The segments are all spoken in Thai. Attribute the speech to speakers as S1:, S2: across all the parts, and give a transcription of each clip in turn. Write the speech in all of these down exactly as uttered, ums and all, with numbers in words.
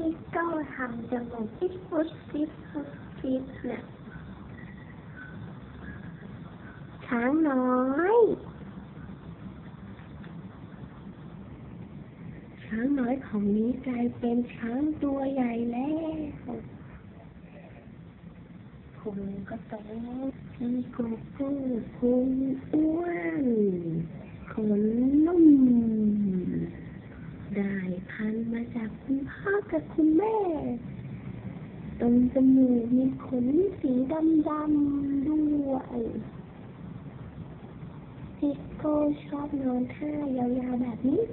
S1: พี่ก็ทำจมูกฟิตฟุตฟิตฟุตฟิตเนี่ยช้างน้อยช้างน้อยของนี้กลายเป็นช้างตัวใหญ่แล้วพุงก็โตพี่โกโก้พุงอ้วนขนนุ่มได้พันมาจากคุณพ่อกับคุณแม่ตรงจมูกมีขนสีดำดำด้วยพี่โก้ชอบนอนท่ายาวๆแบบนี้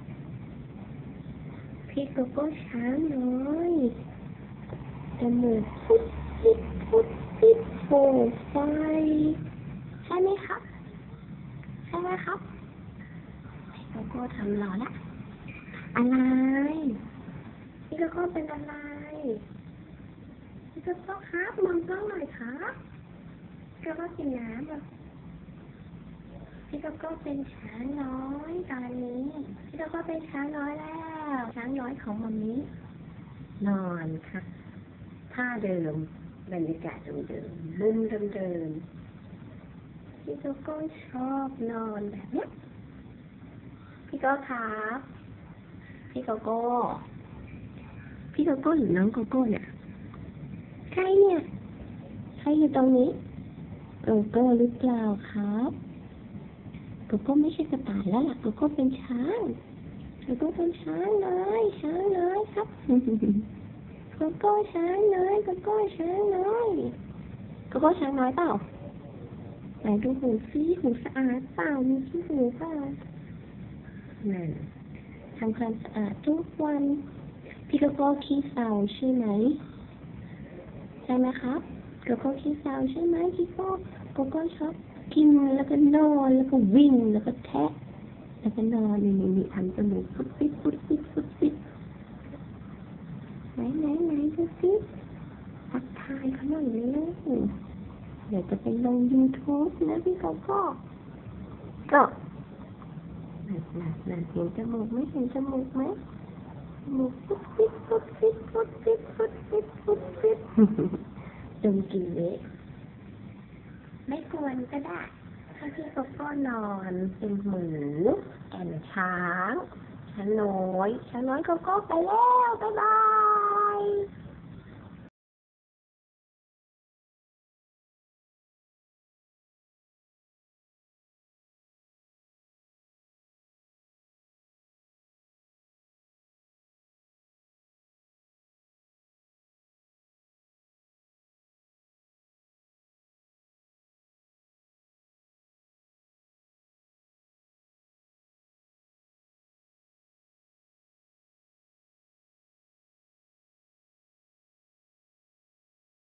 S1: พี่โกโก้ช้างน้อยจมูกพุดพุดพุดพุดโผล่ไฟใช่ไหมครับใช่ไหมครับพี่โกโก้ทำหล่อละอะไรพี่โกโก้เป็นอะไรพี่โกโก้ครับมองกล้องหน่อยครับพี่โกโก้กินน้ำอ่ะพี่โกโก้เป็นช้างน้อยตอนนี้พี่โกโก้เป็นช้างน้อยแล้วช้างน้อยของมัมมี่นอนค่ะท่าเดิมบรรยากาศเดิมๆมุมเดิมๆพี่โกโก้ชอบนอนแบบนี้พี่โกโก้ครับพี่โกโก้พี่โกโก้หรือน้องโกโก้เนี่ยใครเนี่ยใครอยู่ตรงนี้โกโก้หรือเปล่าครับโกโก้ไม่ใช่กระต่ายแล้วล่ะโกโก้เป็นช้างโกโก้เป็นช้างน้อยช้างน้อยครับโกโก้ช้างน้อยโกโก้ช้างน้อยโกโก้ช้างน้อยเปล่าไหนดูหูซิหูสะอาดเปล่ามีขี้หูเปล่านั่นทำความสะอาดทุกวันพี่โกโก้ขี้เศร้าใช่ไหมใช่ไหมครับโกโก้ขี้เศร้าใช่ไหมพี่โกโกโก้ชอบกินแล้วก็นอนแล้วก็วิ่งแล้วก็แทะแล้วก็นอนนี่นี่ทำจมูกฟุดฟิตฟุดฟิตฟุดฟิตไหนไหนไหนดูสิทักทายเขาหน่อยเลยเดี๋ยวจะไปลง ยูทูบ นะพี่โกโก้ก็นั่นนั่นนั่นเห็นจมูกไหมเห็นจมูกไหมจมูกฟุดฟิตฟุดฟิตฟุดฟิตฟุดฟิตฟุดฟิตจนกินเละไม่ควรก็ได้ถ้าพี่โกโก้นอนเป็นหมูแอนช้างช้างน้อยช้างน้อยโกโก้ไปแล้วบ๊ายบาย